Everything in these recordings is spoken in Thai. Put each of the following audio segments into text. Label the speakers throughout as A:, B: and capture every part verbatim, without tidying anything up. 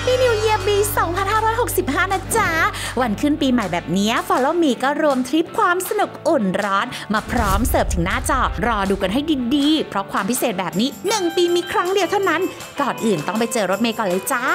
A: ปี้นิวเยียร์ปีสองพันห้าร้อยหกสิบห้านะจ๊ะวันขึ้นปีใหม่แบบนี้ Follow Me ก็รวมทริปความสนุกอุ่นร้อนมาพร้อมเสิร์ฟถึงหน้าจอรอดูกันให้ดีๆเพราะความพิเศษแบบนี้หนึ่งปีมีครั้งเดียวเท่านั้นก่อนอื่นต้องไปเจอรถเมย์ก่อนเลยจ้า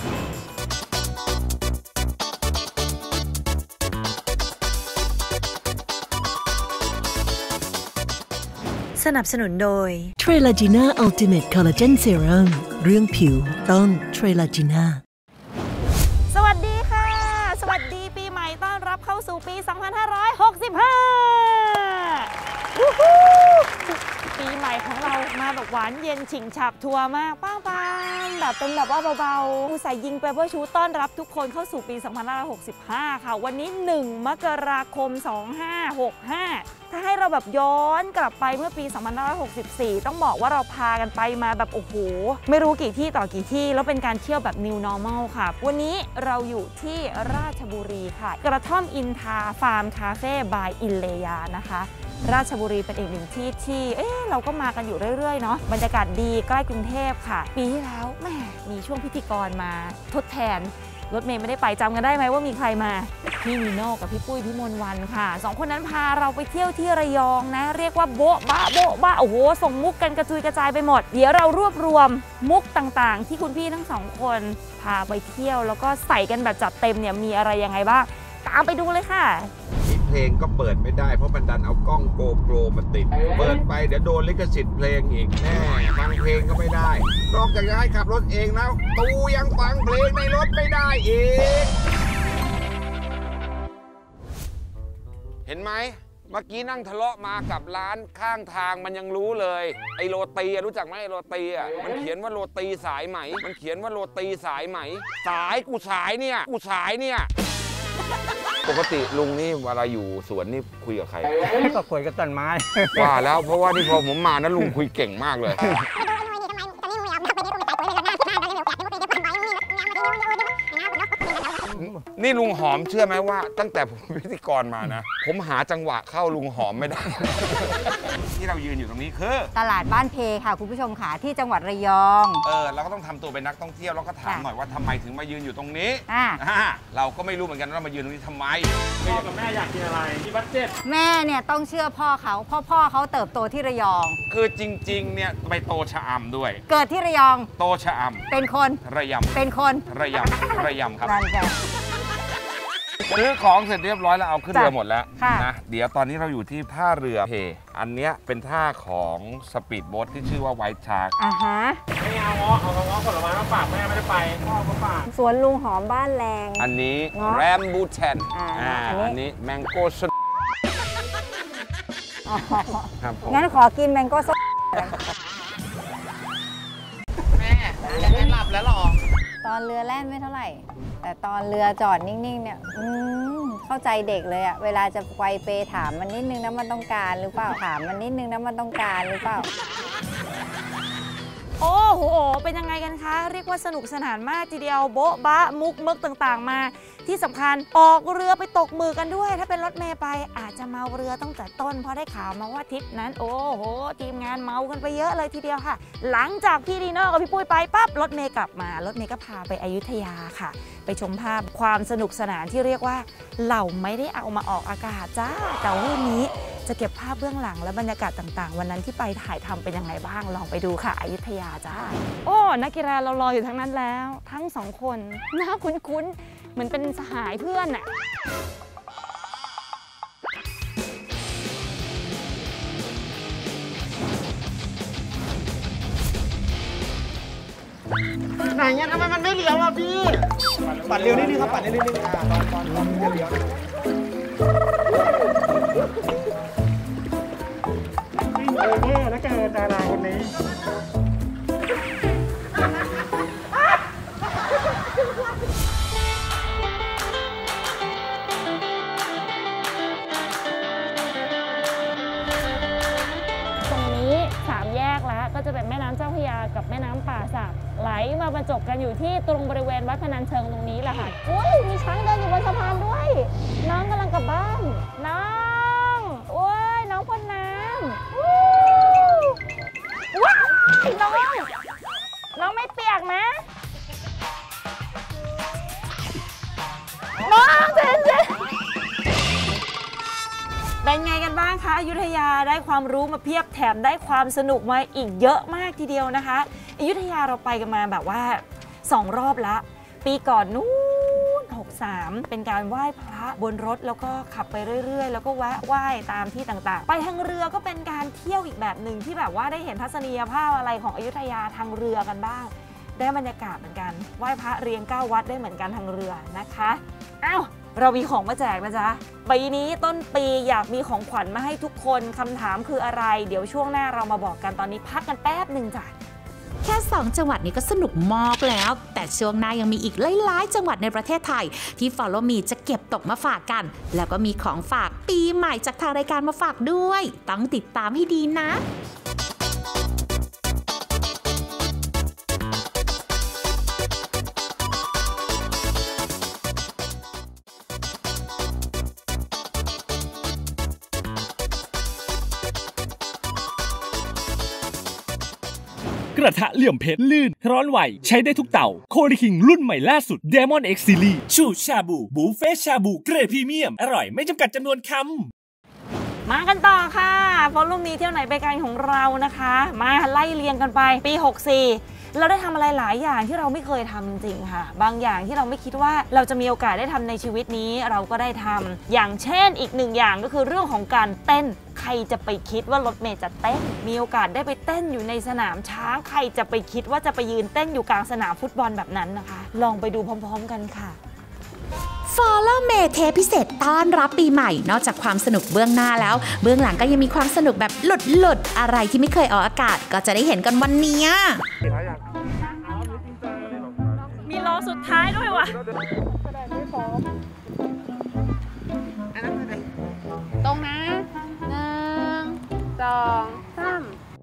B: สนับสนุนโดย
C: เทรลาจีน่าอัลติเมทคอลลาเจนเซรั่มเรื่องผิวต้องเทรลาจีน่า
D: สวัสดีค่ะสวัสดีปีใหม่ต้อนรับเข้าสู่ปีสองพันห้าร้อยหกสิบห้าวู้ฮู้ปีใหม่ของเรามาแบบหวานเย็นฉิงฉับทัวร์มากป้างปางแบบเป็นแบบว่าเบาๆผู้ใส่ยิงเปเปอร์ชูต้อนรับทุกคนเข้าสู่ปีสองพันห้าร้อยหกสิบห้าค่ะวันนี้หนึ่งมกราคมสองพันห้าร้อยหกสิบห้าถ้าให้เราแบบย้อนกลับไปเมื่อปีสองพันห้าร้อยหกสิบสี่ต้องบอกว่าเราพากันไปมาแบบโอ้โหไม่รู้กี่ที่ต่อกี่ที่แล้วเป็นการเที่ยวแบบ New Normal ค่ะวันนี้เราอยู่ที่ราชบุรีค่ะกระท่อมอินทาฟาร์มคาเฟ่บายอินเลยานะคะราชบุรีเป็นอีกหนึ่งที่ที่เอ๊ะเราก็มากันอยู่เรื่อยๆเนาะบรรยากาศดีใกล้กรุงเทพค่ะปีที่แล้วแหมมีช่วงพิธีกรมาทดแทนรถเมย์ไม่ได้ไปจำกันได้ไหมว่ามีใครมาพี่นีโน่กับพี่ปุ้ยพี่มนวันค่ะสองคนนั้นพาเราไปเที่ยวที่ระยองนะเรียกว่าโบ๊ะบ้าโบ๊ะบ้าโอ้โหส่งมุกกันกระจุยกระจายไปหมดเดี๋ยวเรารวบรวมมุกต่างๆที่คุณพี่ทั้งสองคนพาไปเที่ยวแล้วก็ใส่กันแบบจัดเต็มเนี่ยมีอะไรยังไงบ้างตามไปดูเลยค่ะ
E: เพลงก็เปิดไม่ได้เพราะมันดันเอากล้องโกโปรมาติดเปิดไปเดี๋ยวโดนลิขสิทธิ์เพลงอีกแน่ฟังเพลงก็ไม่ได้นอกจากจะให้ขับรถเองแล้วตูยังฟังเพลงในรถไม่ได้อีกเห็นไหมเมื่อกี้นั่งทะเลาะมากับร้านข้างทางมันยังรู้เลยไอโรตีรู้จักไหมไอโรตีอ่ะมันเขียนว่าโรตีสายไหมมันเขียนว่าโรตีสายไหมสายกูสายเนี่ยกูสายเนี่ยปกติลุงนี่เวลาอยู่สวนนี่คุยกับใคร
F: ก็คุยกับต้นไม้
E: ว่าแล้วเพราะว่าที่พอผมมานะลุงคุยเก่งมากเลยนี่ลุงหอมเชื่อไหมว่าตั้งแต่ผมพิธีกรมานะผมหาจังหวะเข้าลุงหอมไม่ได้ที่เรายืนอยู่ตรงนี้คือ
D: ตลาดบ้านเพค่ะคุณผู้ชมค่ะที่จังหวัดระยอง
E: เออเราก็ต้องทำตัวเป็นนักท่องเที่ยวแล้วก็ถามหน่อยว่าทำไมถึงมายืนอยู่ตรงนี้อ่าเราก็ไม่รู้เหมือนกันว่ามายืนตรงนี้ทำไม
F: พ่อกับแม่อยากกินอะไรที่บัดเจ็ต
D: แม่เนี่ยต้องเชื่อพ่อเขาเพราะพ่อเขาเติบโตที่ระยอง
E: คือจริงๆเนี่ยไปโตชะอำด้วย
D: เกิดที่ระยอง
E: โตชะอ
D: ำเป็นคน
E: ระยำ
D: เป็นคน
E: ระยำระยำครับซื้อของเสร็จเรียบร้อยแล้วเอาขึ้นเรือหมดแล้วนะเดี๋ยวตอนนี้เราอยู่ที่ท่าเรือเพอันเนี้ยเป็นท่าของสปีดโบ๊ทที่ชื่อว่าไวท์ชาร์ก
D: อ่าฮะ
F: ไม่เอาเงาะเอาเงาะผลไม้มาฝากแม่ไม่ได้ไปพ่อก็ฝาก
D: สวนลุงหอมบ้านแรง
E: อันนี้แรมบูแทนอ่าอันนี้แมงโก้สด
D: งั้นขอกินแมงโก้สด
F: แม่จะหลับแล้วหรอ
D: ตอนเรือแล่นไม่เท่าไหร่แต่ตอนเรือจอดนิ่งๆเนี่ยเข้าใจเด็กเลยอะเวลาจะไกวเปถามมันนิดนึงนะมันต้องการหรือเปล่าถามมันนิดนึงนะมันต้องการหรือเปล่าโอ้โหเป็นยังไงกันคะเรียกว่าสนุกสนานมากทีเดียวโบ๊ะบะมุกมึกต่างๆมาที่สำคัญออกเรือไปตกหมึกกันด้วยถ้าเป็นรถเมล์ไปอาจจะเมาเรือตั้งแต่ต้นเพราะได้ข่าวมาว่าทริปนั้นโอ้โหทีมงานเมากันไปเยอะเลยทีเดียวค่ะหลังจากพี่ดีโน่กับพี่ปุ้ยไปปั๊บรถเมล์กลับมารถเมล์ก็พาไปอยุธยาค่ะไปชมภาพความสนุกสนานที่เรียกว่าเราไม่ได้เอามาออกอากาศจ้าแต่วันนี้จะเก็บภาพเบื้องหลังและบรรยากาศต่างๆวันนั้นที่ไปถ่ายทำเป็นยังไงบ้างลองไปดูค่ะอยุธยาจ้าโอ้นักกีฬาเรารออยู่ทั้งนั้นแล้วทั้งสองคนหน้าคุ้นๆเหมือนเป็นสหายเพื่อนอะ
F: ไหนเนี่ยทำไมมันไม่เลี้ยวอ่ะพี่ปัดเร็วนิดนึงครับปัดนิดนึงอ่าตอนตอนตอนจะเลี้ยววิ่งโอเวอร์แล้วเกิดดาราคนนี้
D: ก็จะเป็นแม่น้ำเจ้าพระยากับแม่น้ำป่าสักไหลมาบรรจบกันอยู่ที่ตรงบริเวณวัดพนัญเชิงตรงนี้แหละค่ะอุ้ยมีช้างเดินอยู่บนสะพานด้วยน้องกำลังกลับบ้านน้องโอ้ยน้องพ่นน้ำว้าวน้องน้องไม่เปียกนะเป็นไงกันบ้างคะอยุธยาได้ความรู้มาเพียบแถมได้ความสนุกมาอีกเยอะมากทีเดียวนะคะอยุธยาเราไปกันมาแบบว่าสองรอบละปีก่อนนู้นหกสามเป็นการไหว้พระบนรถแล้วก็ขับไปเรื่อยๆแล้วก็แวะไหว้ตามที่ต่างๆไปทางเรือก็เป็นการเที่ยวอีกแบบหนึ่งที่แบบว่าได้เห็นทัศนียภาพอะไรของอยุธยาทางเรือกันบ้างได้บรรยากาศเหมือนกันไหว้พระเรียงเก้าวัดได้เหมือนกันทางเรือนะคะอ้าวเรามีของมาแจกนะจ๊ะปีนี้ต้นปีอยากมีของขวัญมาให้ทุกคนคำถามคืออะไรเดี๋ยวช่วงหน้าเรามาบอกกันตอนนี้พักกันแป๊บหนึ่งจ้ะ
A: แค่สองจังหวัดนี้ก็สนุกมากแล้วแต่ช่วงหน้ายังมีอีกหลายๆจังหวัดในประเทศไทยที่ Follow Me จะเก็บตกมาฝากกันแล้วก็มีของฝากปีใหม่จากทางรายการมาฝากด้วยต้องติดตามให้ดีนะ
G: กระทะเหลี่ยมเพชรลื่นร้อนไหวใช้ได้ทุกเตาโคดิคิงรุ่นใหม่ล่าสุด Demon X Series ชูชาบูบูเฟ่ชาบูเกรดพรีเมียมอร่อยไม่จำกัดจำนวนคำ
D: มากันต่อค่ะ Follow Me เที่ยวไหนไปกันของเรานะคะมาไล่เรียงกันไปปีหกสี่เราได้ทำอะไรหลายอย่างที่เราไม่เคยทำจริงๆค่ะบางอย่างที่เราไม่คิดว่าเราจะมีโอกาสได้ทำในชีวิตนี้เราก็ได้ทำอย่างเช่นอีกหนึ่งอย่างก็คือเรื่องของการเต้นใครจะไปคิดว่ารถเมย์จะเต้นมีโอกาสได้ไปเต้นอยู่ในสนามช้างใครจะไปคิดว่าจะไปยืนเต้นอยู่กลางสนามฟุตบอลแบบนั้นนะคะลองไปดูพร้อมๆกันค่ะ
A: Follow Me เทปพิเศษต้อนรับปีใหม่นอกจากความสนุกเบื้องหน้าแล้วเบื้องหลังก็ยังมีความสนุกแบบหลุดหลุดอะไรที่ไม่เคยออกอากาศก็จะได้เห็นกันวันนี้
D: มีรอสุดท้ายด้วยว่ะ
H: ตรงนะหนึ่งสองสาม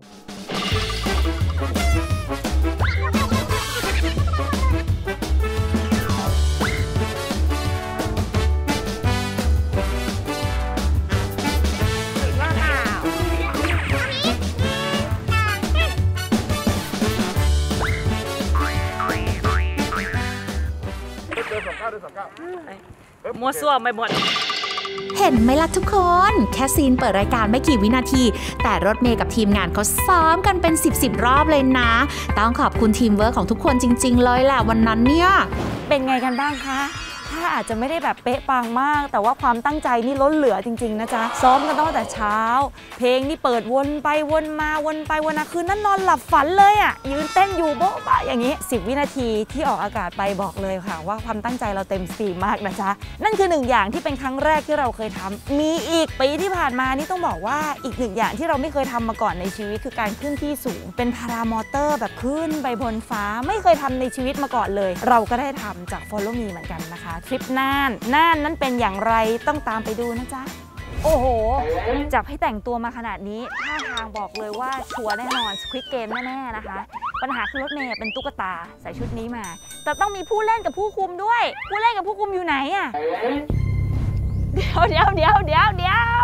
D: มัวซั่วไม่หมด
A: เห็นไหมล่ะทุกคนแค่ซีนเปิดรายการไม่กี่วินาทีแต่รถเมย์กับทีมงานเขาซ้อมกันเป็นสิบสิบรอบเลยนะต้องขอบคุณทีมเวิร์คของทุกคนจริงๆเลยแหละวันนั้นเนี่ย
D: เป็นไงกันบ้างคะถ้าอาจจะไม่ได้แบบเป๊ะปังมากแต่ว่าความตั้งใจนี่ล้นเหลือจริงๆนะจ๊ะซ้อมกันตั้งแต่เช้าเพลงนี่เปิดวนไปวนมาวนไปวนมาคืนนั้นนอนหลับฝันเลยอ่ะยืนเต้นอยู่โบ๊ะบะอย่างนี้สิบวินาทีที่ออกอากาศไปบอกเลยค่ะว่าความตั้งใจเราเต็มสตรีมมากนะจ๊ะนั่นคือหนึ่งอย่างที่เป็นครั้งแรกที่เราเคยทำมีอีกปีที่ผ่านมานี่ต้องบอกว่าอีกหนึ่งอย่างที่เราไม่เคยทำมาก่อนในชีวิตคือการขึ้นที่สูงเป็นพารามอเตอร์แบบขึ้นไปบนฟ้าไม่เคยทำในชีวิตมาก่อนเลยเราก็ได้ทำจาก Follow Me เหมือนกันนะคะทริปน่านน่านนั้นเป็นอย่างไรต้องตามไปดูนะจ๊ะโอ้โหจับให้แต่งตัวมาขนาดนี้ท่าทางบอกเลยว่าชัวร์แน่นอนสควิดเกมแน่ๆนะคะปัญหาคือรถเมย์เป็นตุ๊กตาใส่ชุดนี้มาแต่ต้องมีผู้เล่นกับผู้คุมด้วยผู้เล่นกับผู้คุมอยู่ไหนอะเดี๋ยวเดี๋ยวเดี๋ยวเดี๋ยวเดี๋ยว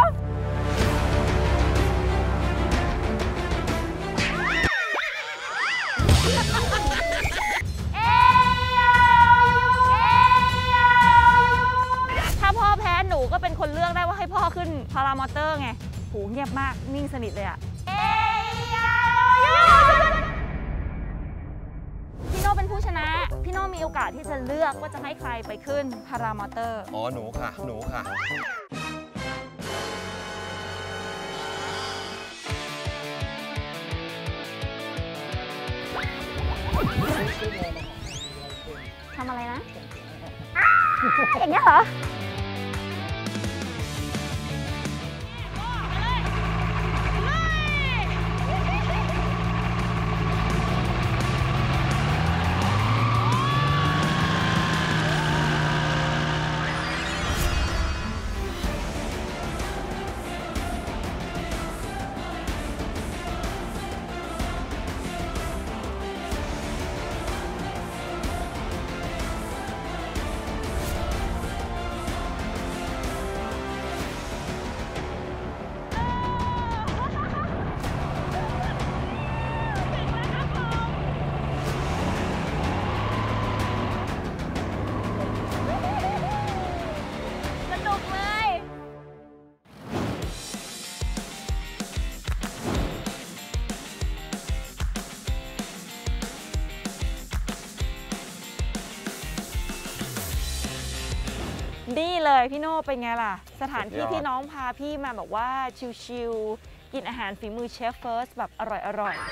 D: ถ้าพ่อแพ้หนูก็เป็นคนเลือกได้ว่าให้พ่อขึ้นพารามอเตอร์ไงหูเงียบมากนิ่งสนิทเลยอะพี่โน่เป็นผู้ชนะพี่โน่มีโอกาสที่จะเลือกว่าจะให้ใครไปขึ้นพารามอเตอร์
E: อ๋อหนูค่ะหนูค่ะ
D: ทำอะไรนะอย่างเงี้ยเหรอนี่เลยพี่โน่เป็นไงล่ะสถานที่ที่น้องพาพี่มาบอกว่าชิลๆกินอาหารฝีมือเชฟเฟิร์สแบบอร่อยๆ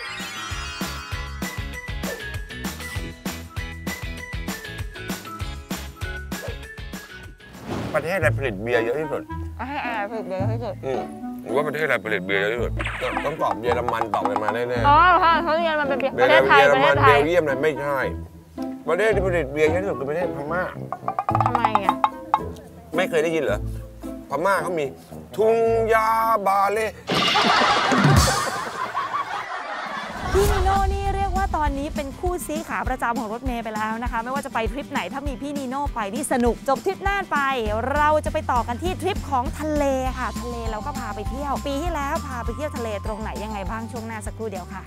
E: ประเทศอะไรผลิตเบียร์เยอะที่สุด
D: ประเทศอะไรผลิตเบียร์เยอะที่สุด
E: อืมหรือว่าประเทศอะไรผลิตเบียร์เยอะที่สุดต้องตอบเยอรมันตอบกันมาแน่ๆ
D: อ๋อค่ะเขาเรียนมันเป็นประเทศไทยประเทศไทย
E: เบลเยียมอะไรไม่ใช่ประเทศที่ผลิตเบียร์เยอะที่สุดคือประเทศพม่า
D: ทำไมอ่ะ
E: ไม่เคยได้ยินเหรอพม่าเขามีทุ่งยาบาเล่
D: พี่นีโน่นี่เรียกว่าตอนนี้เป็นคู่ซีขาประจำของรถเมย์ไปแล้วนะคะไม่ว่าจะไปทริปไหนถ้ามีพี่นีโน่ไปนี่สนุกจบทริปน่านไปเราจะไปต่อกันที่ทริปของทะเลค่ะทะเลเราก็พาไปเที่ยวปีที่แล้วพาไปเที่ยวทะเลตรงไหนยังไงบ้างช่วงหน้าสักครู่เดียวค่ะ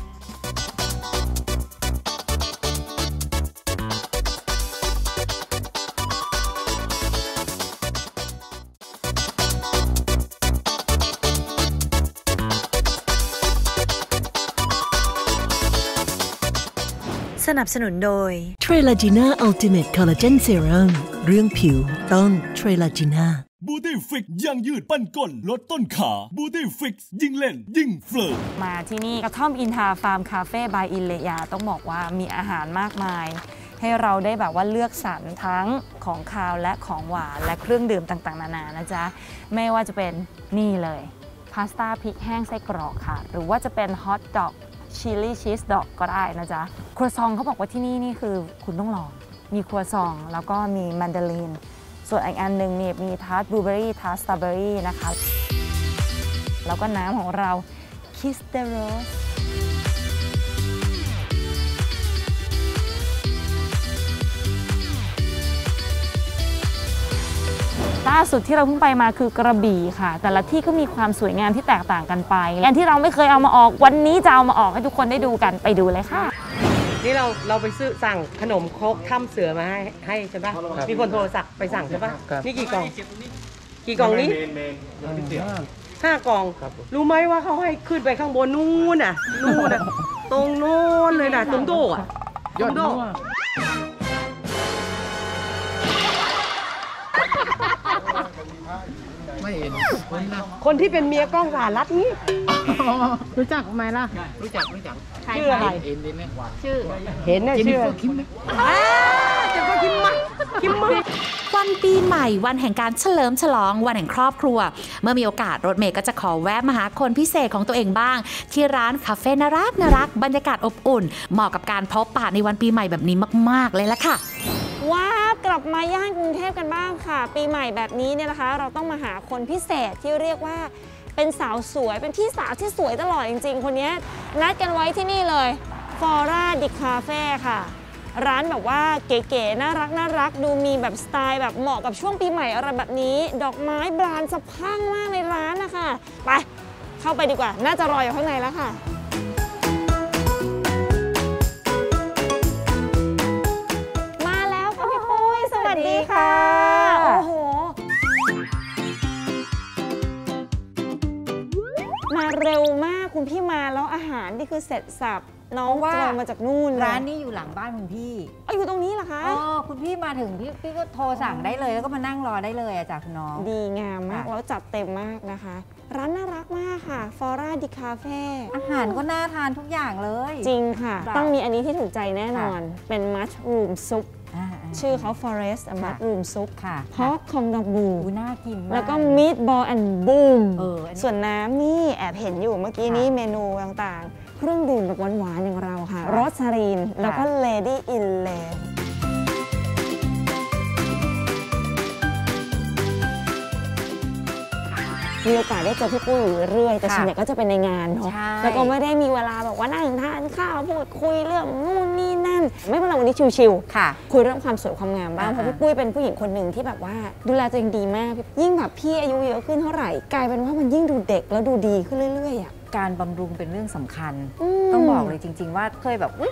B: สนับสนุนโดย
C: เทรลาจีน่าอัลติเมทคอลลาเจนเซรั่มเรื่องผิวต้องเทรลาจีน่า
G: บูตี้ฟิกยังยืดปั้นก้นลดต้นขาบูตี้ฟิกยิ่งเล่นยิ่งเฟิร์ม
D: มาที่นี่กระท่อมอินทาฟาร์มคาเฟ่บายอินเลยาต้องบอกว่ามีอาหารมากมายให้เราได้แบบว่าเลือกสรรทั้งของคาวและของหวานและเครื่องดื่มต่างๆนานานะจ๊ะไม่ว่าจะเป็นนี่เลยพาสต้าพริกแห้งไส้กรอกค่ะหรือว่าจะเป็นฮอทดอกชิลลี่ชีสดอกก็ได้นะจ๊ะครัวซองเขาบอกว่าที่นี่นี่คือคุณต้องลองมีครัวซองแล้วก็มีแมนดารินส่วนอีกอันหนึ่งเนี่ยมีทาร์ตบลูเบอรี่ทาร์ตสตรอเบอรี่นะคะแล้วก็น้ำของเราคิสเตโรสล่าสุดที่เราเพิ่งไปมาคือกระบี่ค่ะแต่ละที่ก็มีความสวยงามที่แตกต่างกันไปอันที่เราไม่เคยเอามาออกวันนี้จะเอามาออกให้ทุกคนได้ดูกันไปดูเลยค่ะ
I: นี่เราเราไปซื้อสั่งขนมครกถ้ำเสือมาให้ให้ใช่ปะมีคนโทรศัพท์ไปสั่งใช่ปะนี่กี่กล่องกี่กล่องนี้ห้ากล่องรู้ไหมว่าเขาให้ขึ้นไปข้างบนนู่นน่ะนู่นน่ะตรงโน้นเลยน่ะตรงโดอ่ะยอดโดไม่เห็นคนที่เป็นเมียกล้องสหรัฐนี้รู้จักไหมล่ะรู้จักรู้จักชื่ออะไรเห็นเห็นไหมชื่อเห็นน่ะชื่อคิมไหมจะก็คิมมั้ยคิมมั้ย
A: วันปีใหม่วันแห่งการเฉลิมฉลองวันแห่งครอบครัวเมื่อมีโอกาสรถเมย์ก็จะขอแวะมาหาคนพิเศษของตัวเองบ้างที่ร้านคาเฟ่น่ารักน่ารักบรรยากาศอบอุ่นเหมาะกับการพบปะในวันปีใหม่แบบนี้มากๆเลยละค่ะ
D: ว้ากลับมาย่านกรุงเทพกันบ้างค่ะปีใหม่แบบนี้เนี่ยนะคะเราต้องมาหาคนพิเศษที่เรียกว่าเป็นสาวสวยเป็นพี่สาวที่สวยตลอดจริงๆคนนี้นัดกันไว้ที่นี่เลยฟอร่าดิคาเฟ่ค่ะร้านแบบว่าเก๋ๆน่ารักน่ารักดูมีแบบสไตล์แบบเหมาะกับช่วงปีใหม่อะไรแบบนี้ดอกไม้บานสะพรั่งมากในร้านนะคะไปเข้าไปดีกว่าน่าจะรออยู่ข้างในแล้วค่ะมาแล้วค่ะพี่ปุ้ยสวัสดีค่ะโอ้โหมาเร็วมากคุณพี่มาแล้วอาหารนี่คือเสร็จสับน้องว่ามาจากนู่น
J: ร้านนี้อยู่หลังบ้านคุณพี่
D: อ๋ออยู่ตรงนี้เหรอคะ
J: อ๋อคุณพี่มาถึงพี่พี่ก็โทรสั่งได้เลยแล้วก็มานั่งรอได้เลยอะจากน้อง
D: ดีงามมากแล้วจัดเต็มมากนะคะร้านน่ารักมากค่ะฟอร่าดิคาเฟ่
J: อาหารก็น่าทานทุกอย่างเลย
D: จริงค่ะต้องมีอันนี้ที่ถูกใจแน่นอนเป็นมัชรูมซุปชื่อเขา Forest Mushroom Soup ค่ะพอกคองดองบู
J: น่ากินมาก
D: แล้วก็ Meatball and Boom ส่วนน้ำนี่แอบเห็นอยู่เมื่อกี้นี้เมนูต่างๆเครื่องดื่มแบบหวานๆอย่างเราค่ะโรสซารีนแล้วก็ Lady in Lane มีโอกาสได้เจอพี่ปุ้ยอยู่เรื่อยแต่ส่วนใหญ่ก็จะเป็นในงานเนาะแล้วก็ไม่ได้มีเวลาแบบว่านั่งทานข้าวพูดคุยเรื่องนู่นนี่นั่นไม่เป็นไรวันนี้ชิวๆค่ะคุยเรื่องความสวยความงามบ้างเพราะพี่ปุ้ยเป็นผู้หญิงคนหนึ่งที่แบบว่าดูแลตัวเองดีมากยิ่งแบบพี่อายุเยอะขึ้นเท่าไหร่กลายเป็นว่ามันยิ่งดูเด็กแล้วดูดีขึ้นเรื่อยๆอ่ะ
J: การบำรุงเป็นเรื่องสำคัญต้องบอกเลยจริงๆว่าเคยแบบ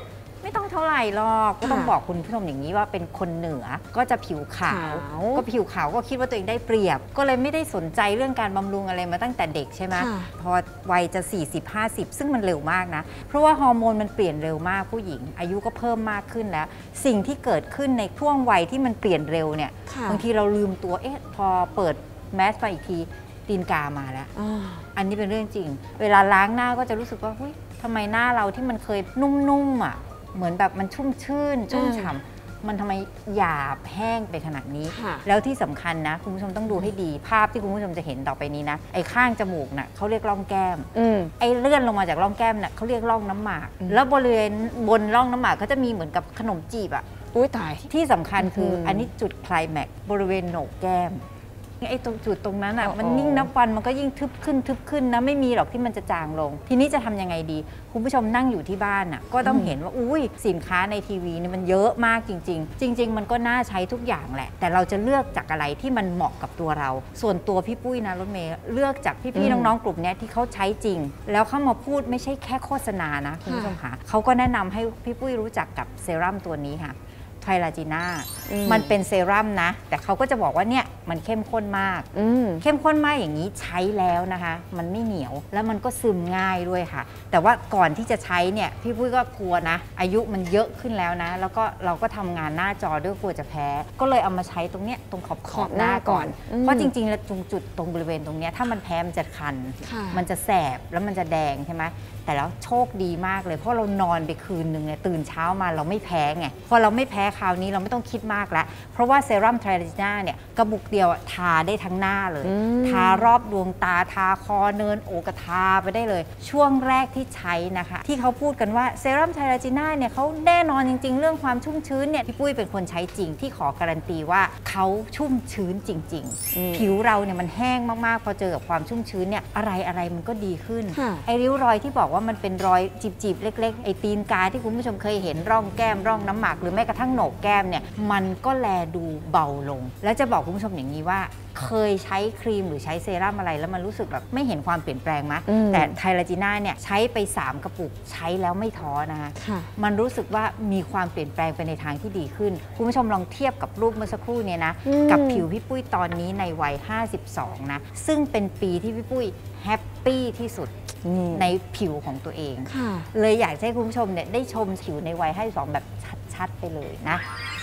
J: ไม่ต้องเท่าไหร่หรอกก็ต้องบอกคุณผู้ชมอย่างนี้ว่าเป็นคนเหนือก็จะผิวขาวก็ผิวขาวก็คิดว่าตัวเองได้เปรียบก็เลยไม่ได้สนใจเรื่องการบำรุงอะไรมาตั้งแต่เด็กใช่ไหมพอวัยจะสี่สิบ ห้าสิบซึ่งมันเร็วมากนะเพราะว่าฮอร์โมนมันเปลี่ยนเร็วมากผู้หญิงอายุก็เพิ่มมากขึ้นแล้วสิ่งที่เกิดขึ้นในช่วงวัยที่มันเปลี่ยนเร็วเนี่ยบางทีเราลืมตัวเอ๊ะพอเปิดแมสไปอีกทีตีนกามาแล้ว อ, อันนี้เป็นเรื่องจริงเวลาล้างหน้าก็จะรู้สึกว่าเฮ้ยทำไมหน้าเราที่มันเคยนุ่มๆอ่ะเหมือนแบบมันชุ่มชื่นชุ่มฉ่ำมันทำไมหยาบแห้งไปขนาดนี้แล้วที่สำคัญนะคุณผู้ชมต้องดูให้ดีภาพที่คุณผู้ชมจะเห็นต่อไปนี้นะไอ้ข้างจมูกน่ะเขาเรียกร่องแก้มไอ้เลื่อนลงมาจากร่องแก้มน่ะเขาเรียกร่องน้ำหมากแล้วบริเวณบนร่องน้ำหมากก็จะมีเหมือนกับขนมจีบอ่ะอุ้ยตายที่สำคัญคืออันนี้จุดไคลแม็กซ์บริเวณโหนกแก้มไอ้ตรงจุดตรงนั้นอ่ะมันยิ่งนับวันมันก็ยิ่งทึบขึ้นทึบขึ้นนะไม่มีหรอกที่มันจะจางลงทีนี้จะทำยังไงดีคุณผู้ชมนั่งอยู่ที่บ้านอ่ะก็ต้องเห็นว่าอุ้ยสินค้าในทีวีนี่มันเยอะมากจริงๆจริงๆมันก็น่าใช้ทุกอย่างแหละแต่เราจะเลือกจากอะไรที่มันเหมาะกับตัวเราส่วนตัวพี่ปุ้ยนะรถเมย์เลือกจากพี่ๆน้องๆกลุ่มนี้ที่เขาใช้จริงแล้วเข้ามาพูดไม่ใช่แค่โฆษณานะคุณผู้ชมค่ะเขาก็แนะนำให้พี่ปุ้ยรู้จักกับเซรั่มตัวนี้ค่ะไทลาจีน่ามันเป็นเซรั่มนะแต่เขาก็จะบอกว่าเนี่ยมันเข้มข้นมากเข้มข้นมากอย่างนี้ใช้แล้วนะคะมันไม่เหนียวแล้วมันก็ซึมง่ายด้วยค่ะแต่ว่าก่อนที่จะใช้เนี่ยพี่ปุ้ยก็กลัวนะอายุมันเยอะขึ้นแล้วนะแล้วก็เราก็ทำงานหน้าจอด้วยกลัวจะแพ้ก็เลยเอามาใช้ตรงเนี้ยตรงขอบขอบหน้าก่อนเพราะจริงๆแล้วตรงจุดตรงบริเวณตรงเนี้ยถ้ามันแพ้มันจะคันมันจะแสบแล้วมันจะแดงใช่ไหมแต่แล้วโชคดีมากเลยเพราะเรานอนไปคืนนึงเนี่ยตื่นเช้ามาเราไม่แพ้ไงพอเราไม่แพ้คราวนี้เราไม่ต้องคิดมากแล้วเพราะว่าเซรั่มไทลาจีน่าเนี่ยกระปุกเดียวทาได้ทั้งหน้าเลยทารอบดวงตาทาคอเนินอกทาไปได้เลยช่วงแรกที่ใช้นะคะที่เขาพูดกันว่าเซรั่มไทลาจีน่าเนี่ยเขาแน่นอนจริงๆเรื่องความชุ่มชื้นเนี่ยพี่ปุ้ยเป็นคนใช้จริงที่ขอการันตีว่าเขาชุ่มชื้นจริงๆผิวเราเนี่ยมันแห้งมากๆพอเจอกับความชุ่มชื้นเนี่ยอะไรอะไรมันก็ดีขึ้นไอ้ริ้วรอยที่บอกว่ามันเป็นรอยจีบๆเล็กๆไอ้ตีนกาที่คุณผู้ชมเคยเห็นร่องแก้มร่องน้ำหมากหรือแม้กระทั่งโหนกแก้มเนี่ยมันก็แลดูเบาลงแล้วจะบอกคุณผู้ชมอย่างนี้ว่าเคยใช้ครีมหรือใช้เซรั่มอะไรแล้วมันรู้สึกแบบไม่เห็นความเปลี่ยนแปลงไหมแต่ไทลาจีน่าเนี่ยใช้ไปสามกระปุกใช้แล้วไม่ท้อนะคะมันรู้สึกว่ามีความเปลี่ยนแปลงไปในทางที่ดีขึ้นคุณผู้ชมลองเทียบกับรูปเมื่อสักครู่เนี่ยนะกับผิวพี่ปุ้ยตอนนี้ในวัยห้าสิบสองนะซึ่งเป็นปีที่พี่ปุ้ยแฮปปี้ที่สุดในผิวของตัวเองเลยอยากให้คุณผู้ชมเนี่ยได้ชมผิวในวัยห้าสิบสองแบบชัดๆไปเลยนะ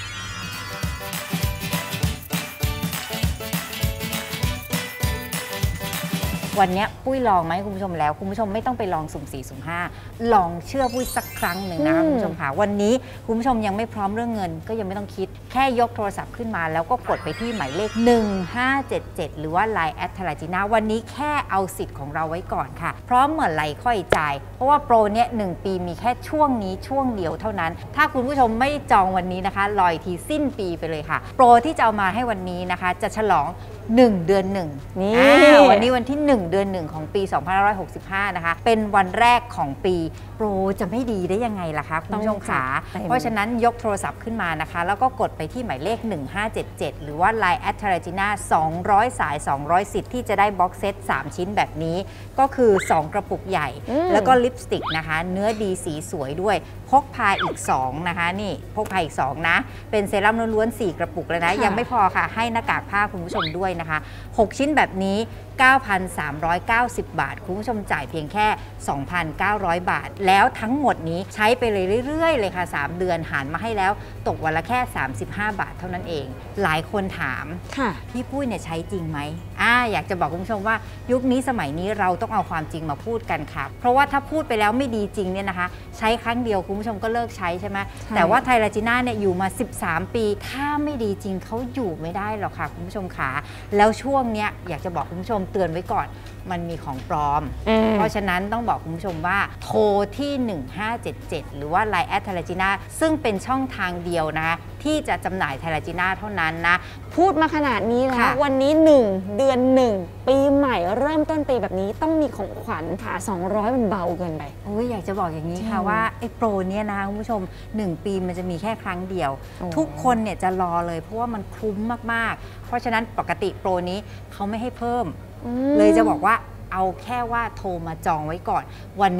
J: วันนี้ปุ้ยลองไหมคุณผู้ชมแล้วคุณผู้ชมไม่ต้องไปลองสุ่มสี่สุ่มห้าลองเชื่อปุ้ยสักครั้งหนึ่งนะคุณผู้ชมค่ะวันนี้คุณผู้ชมยังไม่พร้อมเรื่องเงินก็ยังไม่ต้องคิดแค่ยกโทรศัพท์ขึ้นมาแล้วก็กดไปที่หมายเลขหนึ่งห้าเจ็ดเจ็ดหรือว่า ไลน์ แอท ไทลาจีน่าวันนี้แค่เอาสิทธิ์ของเราไว้ก่อนค่ะพร้อมเมื่อไหร่ค่อยจ่ายเพราะว่าโปรเนี้ยหนึ่งปีมีแค่ช่วงนี้ช่วงเดียวเท่านั้นถ้าคุณผู้ชมไม่จองวันนี้นะคะรออีกทีสิ้นปีไปเลยค่ะโปรที่จะเอามาให้วันนี้นะคะจะฉลองหนึ่งเดือนหนึ่งนี่วันนี้วันที่หนึ่งเดือนหนึ่งของปีสองพันห้าร้อยหกสิบห้านะคะเป็นวันแรกของปีโปรจะไม่ดีได้ยังไงล่ะคะคุณผู้ชมขาเพราะฉะนั้นยกโทรศัพท์ขึ้นมานะคะแล้วก็กดไปที่หมายเลขหนึ่งห้าเจ็ดเจ็ดหรือว่า ไลน์ แอท ไทลาจีน่าสองร้อยสายสองร้อยสิทธิ์ที่จะได้บ็อกเซตสามชิ้นแบบนี้ก็คือสองกระปุกใหญ่แล้วก็ลิปสติกนะคะเนื้อดีสีสวยด้วยพกพาอีกสองนะคะนี่พกพาอีกสองนะเป็นเซรั่มล้วนๆสี่กระปุกแล้วนะยังไม่พอค่ะให้หน้ากากผ้าคุณผู้ชมด้วยนะคะหกชิ้นแบบนี้ เก้าพันสามร้อยเก้าสิบ บาทคุณผู้ชมจ่ายเพียงแค่ สองพันเก้าร้อย บาทแล้วทั้งหมดนี้ใช้ไปเลยเรื่อยๆเลยค่ะสามเดือนหารมาให้แล้วตกวันละแค่สามสิบห้าบาทเท่านั้นเองหลายคนถามพี่ปุ้ยเนี่ยใช้จริงไหมอ่าอยากจะบอกคุณผู้ชมว่ายุคนี้สมัยนี้เราต้องเอาความจริงมาพูดกันค่ะเพราะว่าถ้าพูดไปแล้วไม่ดีจริงเนี่ยนะคะใช้ครั้งเดียวคุณผู้ชมก็เลิกใช้ใช่ไหมแต่ว่าไทลาจีน่าเนี่ยอยู่มาสิบสามปีถ้าไม่ดีจริงเขาอยู่ไม่ได้หรอกค่ะคุณผู้ชมขาแล้วช่วงเนี้ยอยากจะบอกคุณผู้ชมเตือนไว้ก่อนมันมีของปลอมเพราะฉะนั้นต้องบอกคุณผู้ชมว่าโทรที่หนึ่งห้าเจ็ดเจ็ดหรือว่า ไลน์ แอท ไทลาจีน่าซึ่งเป็นช่องทางเดียวนะคะที่จะจำหน่ายไทลาจีน่าเท่านั้นนะ
D: พูดมาขนาดนี้แล้ววันนี้หนึ่งเดือนหนึ่งปีใหม่เริ่มต้นปีแบบนี้ต้องมีของขวัญค่ะสองร้อยมันเบาเกินไป
J: โอ้ยอยากจะบอกอย่างนี้ค่ะว่าไอ้โปรเนี้ยนะคะคุณผู้ชมหนึ่งปีมันจะมีแค่ครั้งเดียวทุกคนเนี่ยจะรอเลยเพราะว่ามันคุ้มมากๆเพราะฉะนั้นปกติโปรนี้เขาไม่ให้เพิ่มเลยจะบอกว่าเอาแค่ว่าโทรมาจองไว้ก่อนวันนี้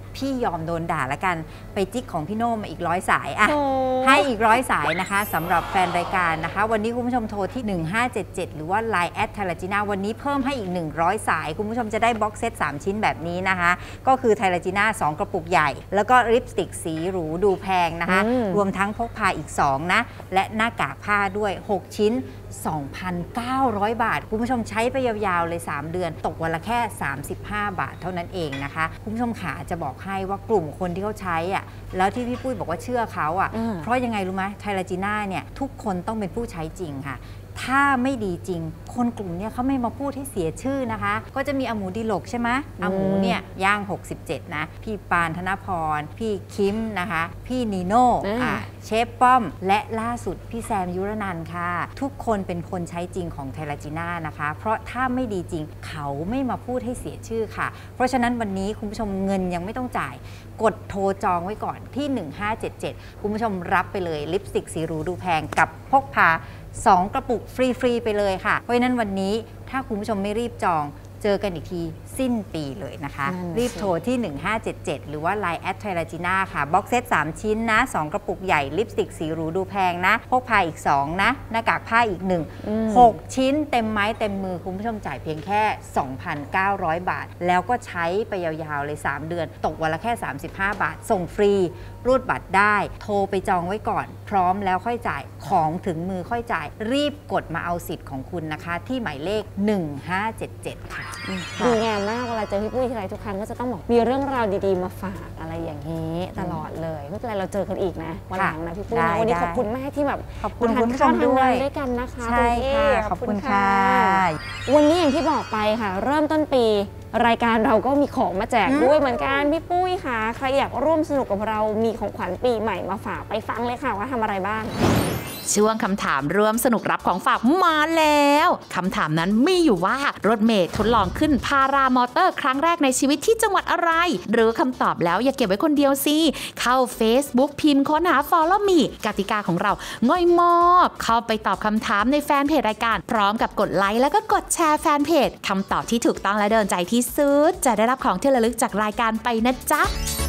J: พี่ยอมโดนด่าละกันไปจิกของพี่โน่มาอีกร้อยสายอะให้อีกร้อยสายนะคะสำหรับแฟนรายการนะคะวันนี้คุณผู้ชมโทรที่หนึ่งห้าเจ็ดเจ็ดหรือว่า ไลน์ แอท ไทลาจีน่าวันนี้เพิ่มให้อีกหนึ่งร้อยสายคุณผู้ชมจะได้บ็อกเซตสามชิ้นแบบนี้นะคะก็คือไทลาจีน่าสองกระปุกใหญ่แล้วก็ลิปสติกสีหรูดูแพงนะคะรวมทั้งพกพาอีกสองนะและหน้ากากผ้าด้วยหกชิ้น สองพันเก้าร้อย บาทคุณผู้ชมใช้ไปยาวๆเลยสามเดือนตกวันละแค่สามสิบห้าบาทเท่านั้นเองนะคะคุณผู้ชมขาจะบอกให้ว่ากลุ่มคนที่เขาใช้อ่ะแล้วที่พี่ปุ้ยบอกว่าเชื่อเขาอ่ะเพราะยังไงรู้ไหมไทลาจีน่าเนี่ยทุกคนต้องเป็นผู้ใช้จริงค่ะถ้าไม่ดีจริงคนกลุ่มนี้เขาไม่มาพูดให้เสียชื่อนะคะก็จะมีอาหมูดิลกใช่ไหมอาหมูเนี่ยย่างหกสิบเจ็ดนะพี่ปานธนพรพี่คิมนะคะพี่นีโน่อ่ะเชฟป้อมและล่าสุดพี่แซมยุรนันท์ค่ะทุกคนเป็นคนใช้จริงของไทลาจีน่านะคะเพราะถ้าไม่ดีจริงเขาไม่มาพูดให้เสียชื่อค่ะเพราะฉะนั้นวันนี้คุณผู้ชมเงินยังไม่ต้องจ่ายกดโทรจองไว้ก่อนที่หนึ่งห้าเจ็ดเจ็ดคุณผู้ชมรับไปเลยลิปสติกสีหรูดูแพงกับพกพาสองกระปุกฟรีๆไปเลยค่ะเพราะฉะนั้นวันนี้ถ้าคุณผู้ชมไม่รีบจองเจอกันอีกทีสิ้นปีเลยนะคะรีบโทรที่หนึ่งห้าเจ็ดเจ็ดหรือว่า ไลน์ แอท ไทลาจีน่าค่ะบ็อกเซตสามชิ้นนะสองกระปุกใหญ่ลิปสติกสีหรูดูแพงนะพกพาอีกสองนะหน้ากากผ้าอีกหนึ่ง หกชิ้นเต็มไม้เต็มมือคุณผู้ชมจ่ายเพียงแค่ สองพันเก้าร้อย บาทแล้วก็ใช้ไปยาวๆเลยสามเดือนตกวันละแค่สามสิบห้าบาทส่งฟรีรูดบัตรได้โทรไปจองไว้ก่อนพร้อมแล้วค่อยจ่ายของถึงมือค่อยจ่ายรีบกดมาเอาสิทธิ์ของคุณนะคะที่หมายเลขหนึ่งห้าเจ็ดเจ็ดค่ะ
D: ดีงามมากเวลาเจอพี่ปุ้ยทีไรทุกครั้งก็จะต้องบอกมีเรื่องราวดีๆมาฝากอะไรอย่างนี้ตลอดเลยไม่เป็นไรเราเจอกันอีกนะวันหลังนะพี่ปุ้ยวันนี้ขอบคุณมากที่แบบ
J: ขอบคุณคุณผู้ชมด้วยด้วยกันนะคะใช่ค่ะขอบคุณค่ะ
D: วันนี้อย่างที่บอกไปค่ะเริ่มต้นปีรายการเราก็มีของมาแจกด้วยเหมือนกันพี่ปุ้ยค่ะใครอยากร่วมสนุกกับเรามีของขวัญปีใหม่มาฝากไปฟังเลยค่ะว่าทำอะไรบ้าง
A: ช่วงคำถามร่วมสนุกรับของฝากมาแล้วคำถามนั้นมีอยู่ว่ารถเมล์ทดลองขึ้นพารามอเตอร์ครั้งแรกในชีวิตที่จังหวัดอะไรหรือคำตอบแล้วอย่าเก็บไว้คนเดียวสิเข้า Facebook พิมพ์ค้นหา Follow Me กติกาของเราง่อยมอบเข้าไปตอบคำถามในแฟนเพจรายการพร้อมกับกดไลค์แล้วก็กดแชร์แฟนเพจคำตอบที่ถูกต้องและเดินใจที่สุดจะได้รับของที่ระลึกจากรายการไปนะจ๊ะ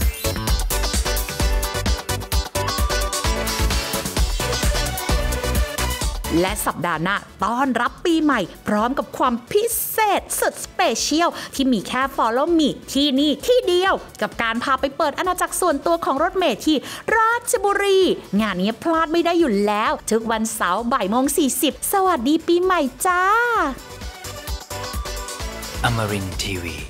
A: และสัปดาห์หน้าต้อนรับปีใหม่พร้อมกับความพิเศษสุดสเปเชียลที่มีแค่ Follow Me ที่นี่ที่เดียวกับการพาไปเปิดอาณาจักรส่วนตัวของรถเมล์ที่ราชบุรีงานนี้พลาดไม่ได้อยู่แล้วทุกวันเสาร์บ่ายโมงสี่สิบสวัสดีปีใหม่จ้า
K: Amarin ที วี